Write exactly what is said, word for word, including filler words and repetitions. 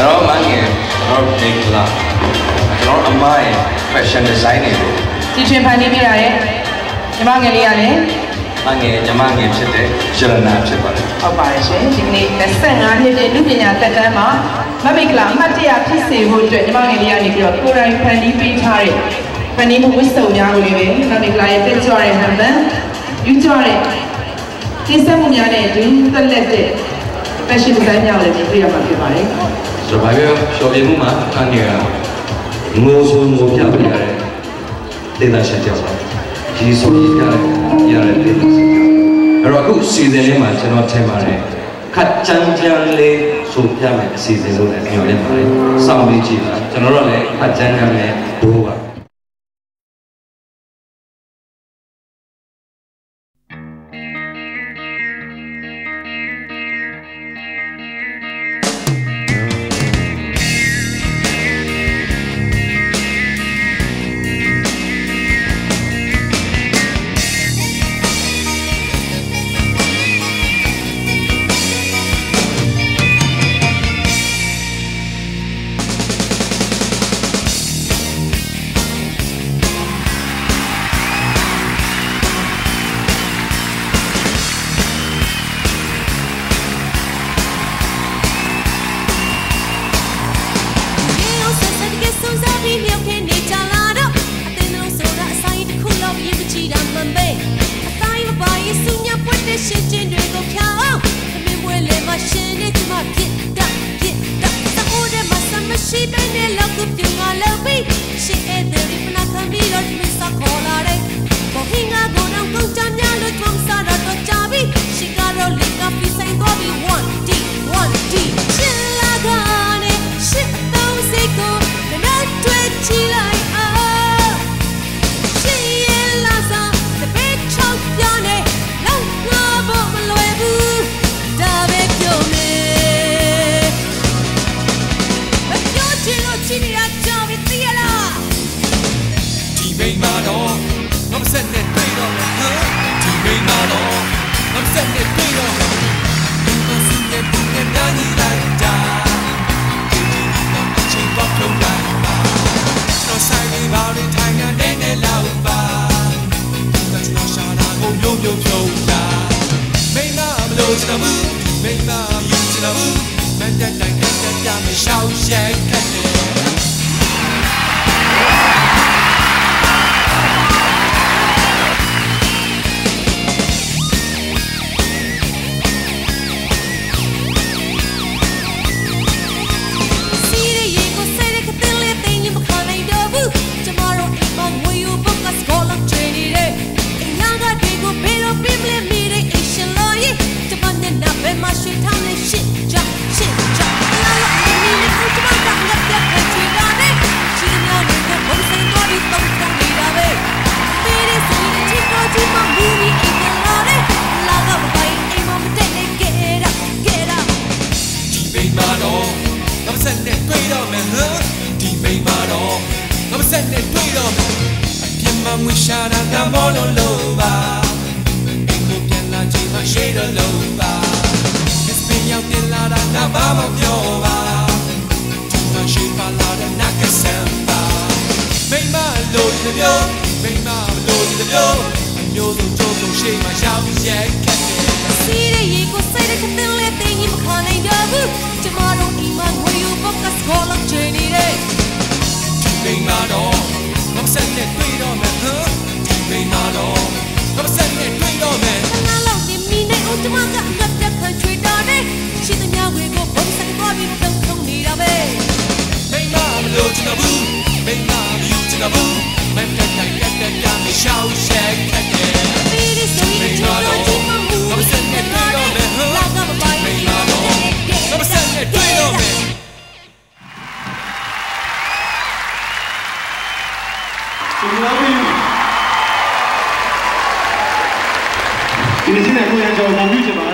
ကျွန်တော်မှငယ်ကျွန်တော်ဒေကလာကျွန်တော်အမိုင်း fashion design တွေကိုတီထွင်ဖန်တီးပြရတယ်ညီမငယ်လေးရတယ်မငယ်ညီမငယ်ဖြစ်တဲ့ရတနာဖြစ်ပါတယ်ဟုတ်ပါတယ်ရှင်ဒီကနေ့၂၅နှစ်တဲ့လူပညာသက်တမ်းမှာမမိတ်ကလာအမှတ်တရဖြစ်စေဖို့အတွက်ညီမငယ်လေးကနေပြီးတော့ကိုယ်တိုင်ဖန်တီးပေးထားတဲ့ဖန်တီးမှုဝတ်စုံများကိုလည်းပဲမမိတ်ကလာရဲ့တက်ကြွတဲ့ဟန်ပန်ယူကြတဲ့ဒီစက်မှုများနဲ့ဒီသက်လက်တဲ့ fashion design များကိုလည်းပြရမှာဖြစ်ပါတယ်ဆိုတော့ဘာပြောရှော်ပြမှုမှာအငယ်ကငိုဆိုငိုပြပြရတယ်ဒေသရှင်ကြောက်ပါဒီဆိုပြရတဲ့ဒေသရှင်ကြောက်အဲ့တော့အခုစီစဉ်လေးမှာကျွန်တော်ထင်ပါတယ်ခက်ချမ်းချမ်းလေးဆိုပြမယ်အစီအစဉ်လို့လည်းပြောရပါတယ်စောင့်ပြီးကြည့်ပါကျွန်တော်တို့လည်းခက်ချမ်းချမ်းလေးဘိုးပါဒီနေ့နဲ့ကိုရန်ကျော်ကိုပြုချင်ပါ